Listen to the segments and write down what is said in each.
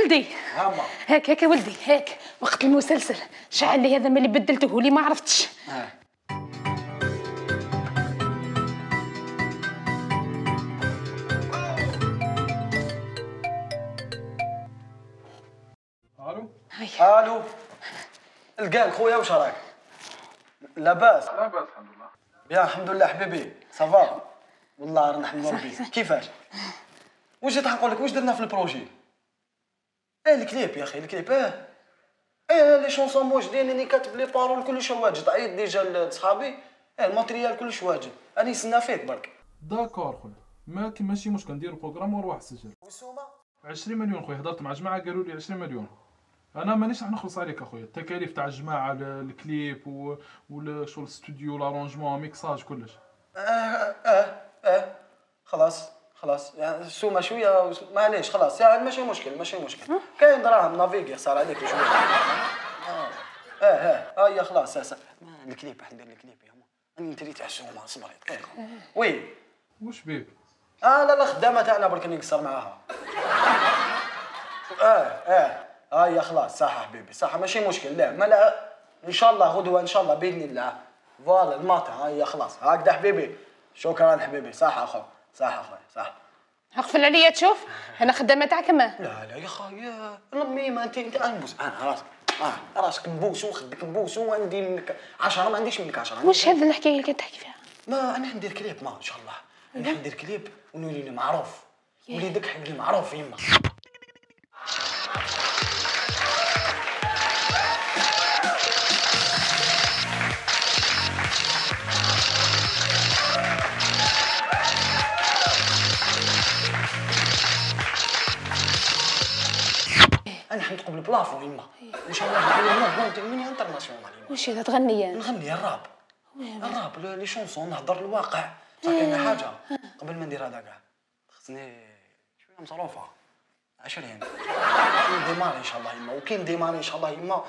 ولدي هاما هاك يا ولدي هاك وقت المسلسل شعل لي هذا ملي بدلته لي ما عرفتش. الو هيا الو القال خويا واش راك؟ لاباس؟ لاباس الحمد لله. يا الحمد لله حبيبي صافا والله راه نحمد ربي. كيفاش؟ واش جيت نقول لك واش درنا في البروجي؟ الكليب يا اخي الكليب لي شونسون موجودين راني كاتب لي بارول كلش واجد عيط ديجا لصحابي الماتريال كلش واجد راني نستنى فيك برك. داكور خويا ماشي مشكل ندير البروغرام ونروح السجل. والسومه 20 مليون خويا هضرت مع جماعه قالوا لي 20 مليون. انا مانيش راح نخلص عليك اخويا التكاليف تاع الجماعه الكليب والشغل الاستوديو لارونجمون ميكساج كلش. خلاص يعني السومه شويه معليش خلاص يعني ماشي مشكل كاين دراهم نافيغي صار عليك شويه. هيا خلاص الكليب راح ندير الكليب يا ما راني نتري تاع السومه صبريت وي واش بيك؟ لا خدامه تاعنا برك نقصر معاها. هيا خلاص صح حبيبي صح ماشي مشكل لا ما لا ان شاء الله غدوه ان شاء الله باذن الله فوالا الماطع هيا خلاص هكذا حبيبي شكرا حبيبي صح اخويا صح اغفل عليا تشوف انا خدامه تاعك ما لا يا خويا امي ما انت انبوس انا راسك نبوس وخدك نبوس وندي منك 10 ما عنديش منك 10. واش هذا الحكايه اللي كتحكي فيها؟ ما انا ندير كليب ما ان شاء الله انا ندير كليب ونولي معروف وليدك حيولي معروف يما. انا حنطقب بالبلافون يما ان شاء الله نكون من انترناسيونال يما. واش هذا تغني؟ نغني الراب لي شونسون نهضر الواقع. كاينه حاجه قبل ما ندير هذا كاع خصني شويه مصروفه 20 ديماري ان شاء الله يما وكاين ديماري ان شاء الله يما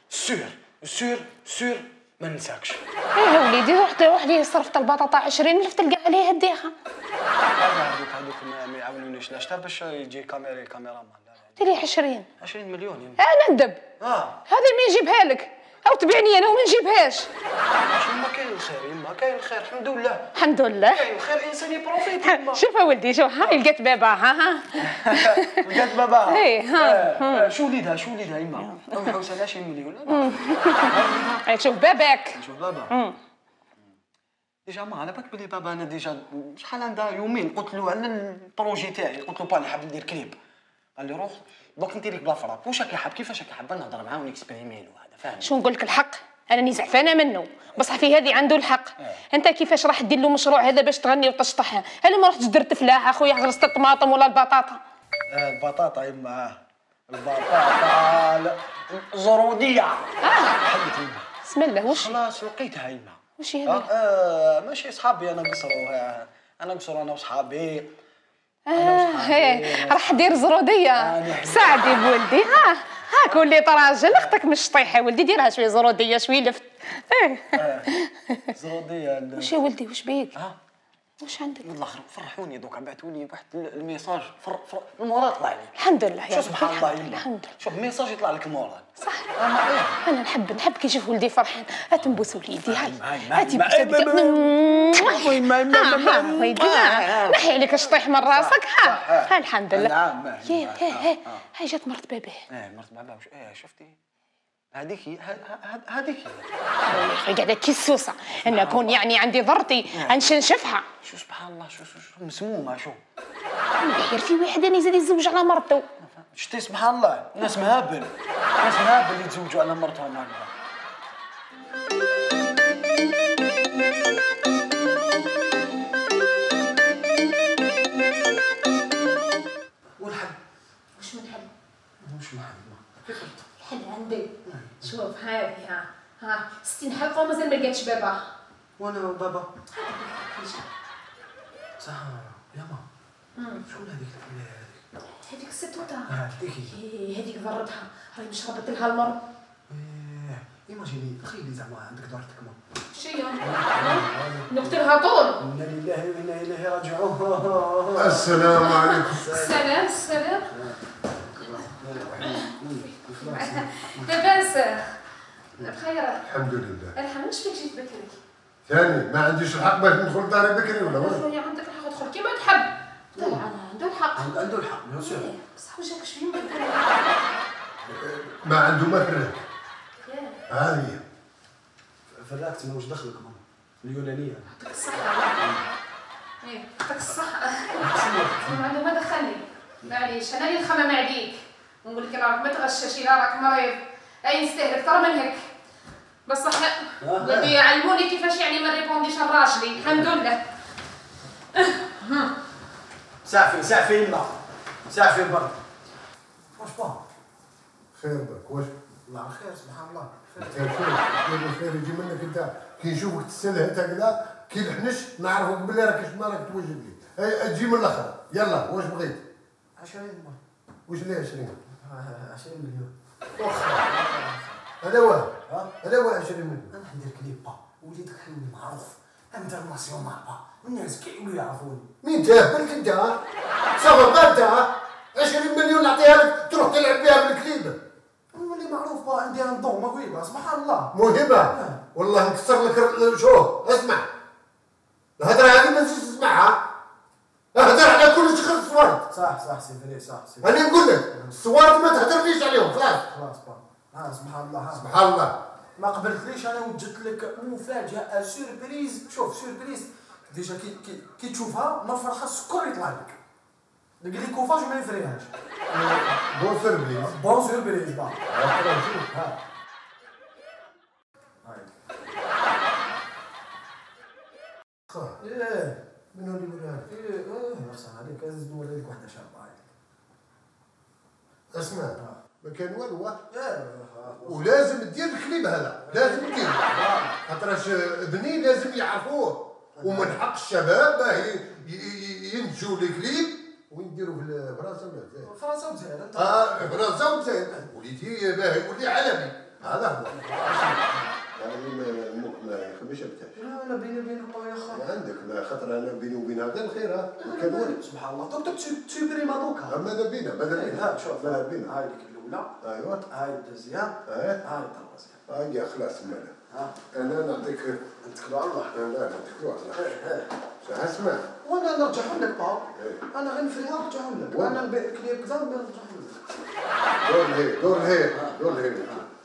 سور ما ننساكش. يا وليدي روح لي صرفت البطاطا 20 ملف تلقى عليها ديها. هذوك ما يعاونونيش لاش باش يجي كاميرامان. ديري 20 مليون يما. انا ندب هذه ما يجيبها لك او تبيعني انا وما نجيبهاش. يما كاين الخير يما كاين الخير الحمد لله كاين الخير الانسان يبروفيت يما. شوف ولدي شوف هاي لقيت بابا ها لقيت بابا اي ها شو وليدها يما ما نحوسهاش مليون. هاك شوف باباك شوف بابا ديجا ما على بالك بلي بابا انا ديجا شحال عندها يومين قلت له على البروجي تاعي قلت له باني حاب ندير كليب قال لي روح دوك ندير لك بلا فراب واش راك حاب كيفاش راك حاب نهضر معاه ونكسبريميلو هذا فاهم. شو نقول لك الحق انا زعفانه منه بصح في هذه عنده الحق. انت كيفاش راح دير له مشروع هذا باش تغني وتشطح؟ هل ما رحتش درت فلاحه اخويا غرست الطماطم ولا البطاطا؟ البطاطا يما البطاطا زروديه حبيت يما بسم الله واش خلاص لقيتها يما. واش هذا؟ ماشي صحابي انا قصروا انا وصحابي. راح دير زروديه ساعدي بولدي هاك ولي راجل اختك مش طيحه ولدي ديرها شويه زروديه شويه لفت. زروديه واش يا ولدي واش بيك؟ واش عندك؟ من الاخر فرحوني دوكا بعثوا لي واحد الميساج المورال طلع لي الحمد لله شو سبحان الله يما الحمد لله. شوف ميساج يطلع لك المورال صح. انا نحب كي نشوف ولدي فرحان. هات نبوس وليدي هاتي وليدي نحي عليك الشطيح من راسك ها الحمد لله. هاي جات مرت باباه. مرت باباه شفتي هذيك قاعده كيسوسه انا كون يعني عندي ضرتي نشنشفها. شو سبحان الله شو مسمومه شو غير في واحد انا يزيد يتزوج على مرته. شتي سبحان الله ناس مهابل يتزوجوا على مرتهم هكذا. والحب واش من حب؟ واش من حب كيف الحل عندي شوف هذه ها 60 حلقه ومازال ما لقيتش بابا. وانا بابا صح يا ماما شكون هذيك الستوته هذيك ضرتها راهي مش ربط لها المر. ايماجيني تخيلي زعما عندك دارتك ما شي نقتلها طول. انا لله وانا اليه راجعون. السلام عليكم. السلام لاباس؟ بخير الحمد لله. الحمد. واش فيك جيت بكري؟ ثاني ما عنديش الحق باش ندخل داري بكري ولا واش؟ شويه عندك الحق تدخل كيما تحب. عنده الحق. عنده الحق بيان سور. بصح واش راك شويه بكري؟ ما عنده ما فرق. هذه فراكت انا واش دخلك ماما؟ اليونانيه. يعطيك الصحه. يعطيك الصحه. ما عنده ما دخلني. معليش انا اللي نخمم عليك ونقول لك راك ما تغششي لا راك مريض. اي نستاهل اكثر من هيك. بصح ولادي يعلموني كيفاش يعني ما نريبونديش لراجلي. الحمد لله. سعفي يما. سعفي برك. واش با؟ خير برك واش؟ الله خير سبحان الله. خير الخير يجي منك انت كي نشوفك تسلها هكذا كي نحنش نعرفك بلي راك شما راك توجد لي. تجي من الاخر يلا واش بغيت؟ 20 واش ليه 20؟ 20 مليون. هذا واه هذا واه 20 مليون. انا ندير كليب با وليدك حلمي معروف. ندير ريلاسيون مع با والناس كيولوا يعرفوني. مين انت؟ بالك انت صافا با انت 20 مليون نعطيها لك تروح تلعب بها بالكليب. نولي معروف با عندي ان دون موهبه سبحان الله. موهبه والله نكسر لك شوف اسمع الهضره هذه ما تجيش تسمعها. اهدر على كل شيء خلص صوارد. صح سي فري صح. انا نقول لك الصوارد ما تهدرليش عليهم خلاص. خلاص با سبحان الله. سبحان الله. ما قبلتليش انا وجدت لك مفاجاه سوربريز. شوف سوربريز ديجا كي تشوفها ما فرحه السكر يطلع لك. لي كوفاج ما يفريهاش. بون سيربريز. بون سوربريز با. ايه من هو اللي يقولها لك؟ ايه اخسر عليك لازم نوري لك وحده شابه. اسمع ما كان والو ايه ولازم دير الكليب هذا لازم دير خاطرش بني لازم يعرفوه ومن حق الشباب باه ينتجوا الكليب ويديروا في فرنسا ولا الجزائر. فرنسا وجزائر انت. فرنسا والجزائر وليدي باه يولي عالمي هذا هو. يعني ما يخبيش بتاعش. انا بيني وبينك با يا خا. عندك خاطر انا بيني وبين هذا الخير ها كان والو. سبحان الله دوك تسوبريما دوكا. ماذا بينا ماذا بينا. شوف ماذا بينا. هاي ديك الاولى. ايوا هاي الدوزيام. هاي الثالثه. هاي خلاص مالا. انا نعطيك نتكلوا على الله. لا نتكلوا على الله. اسمع وانا نرجعهم لك با. انا غير نفريها نرجعهم لك. انا نبيع الكليب كذا نرجعهم لك. دور الهي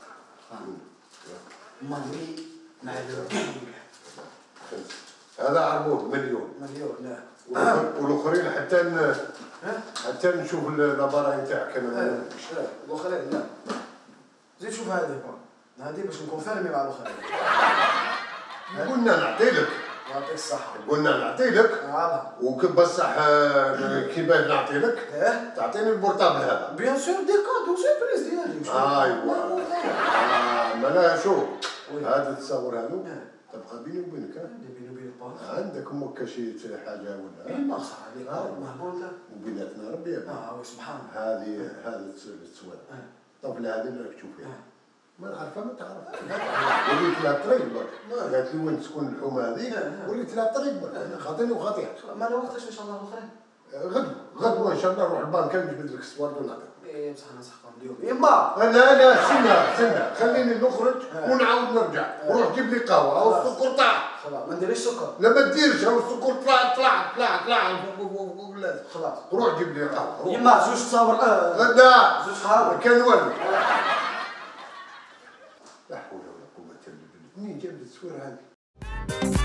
مالي مع الكينج. هذا عربون مليون لا والاخرين حتى نشوف لاباراي نتاعك انا. الاخرين لا زيد شوف هذه با هذه باش نكونفيرمي مع الاخرين. قلنا نعطي لك. يعطيك الصحة. قلنا نعطي لك. بصح كيفاش نعطي لك؟ تعطيني البورطابل هذا. بيان سور دي كادو سيربريز ديالي. ايوا مالا شوف هذا التصاور هذو تبقى بيني وبينك. بيني وبينك با. عندك امك شي حاجه ولا؟ ما صح عليك مهبول وبيناتنا ربي سبحان الله. هذه التصوير الطفله هذه اللي راك تشوف فيها ما نعرفها ما تعرفها. وليت لها طريق برك قالت لي وين تكون الحومه هذه وليت لها طريق برك انا خاطيني وخاطيها. ما انا وقتاش ان شاء الله الاخرين؟ غدوه ان شاء الله نروح البنك نجبد لك الصوارد ونعطيك. ايه بصح انا سحقهم اليوم يما. لا سنة خليني نخرج ونعاود نرجع وروح جيب لي قهوه او السكر طلع. خلاص ما نديريش سكر. لا ما ديرش او السكر طلع خلاص روح جيب لي قهوه. يما زوج تصاور لا زوج قهوه كان والو. لا حول ولا قوه الا بالله منين جاب لي التصوير هذه؟